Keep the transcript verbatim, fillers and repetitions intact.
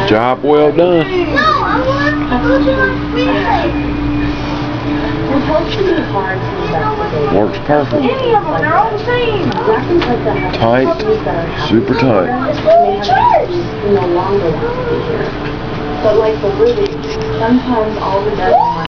Job well done. No, I want to go to relay. It helps to be hard to investigate. Works perfect. Any of them, they're all the same. Weapons like that have Tight, properties that are super tight. It's for the church. you no longer want to be here. But like the ruby, sometimes all the dead